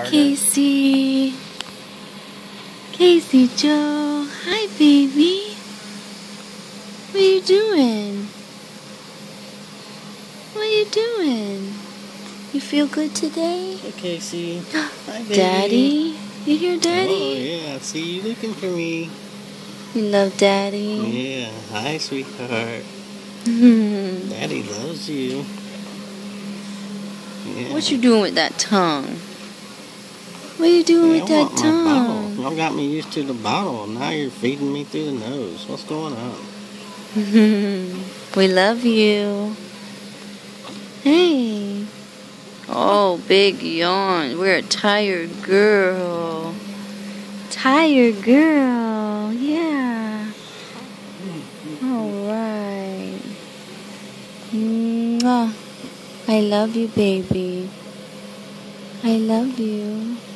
Kaycie. Kaycie Joe. Hi, baby. What are you doing? What are you doing? You feel good today? Hey, Kaycie. Hi, baby. Daddy? You hear Daddy? Oh, yeah. I see you looking for me. You love Daddy? Yeah. Hi, sweetheart. Daddy loves you. Yeah. What you doing with that tongue? What are you doing with that tongue? My bottle. Y'all got me used to the bottle. Now you're feeding me through the nose. What's going on? We love you. Hey. Oh, big yawn. We're a tired girl. Tired girl. Yeah. All right. Mwah. I love you, baby. I love you.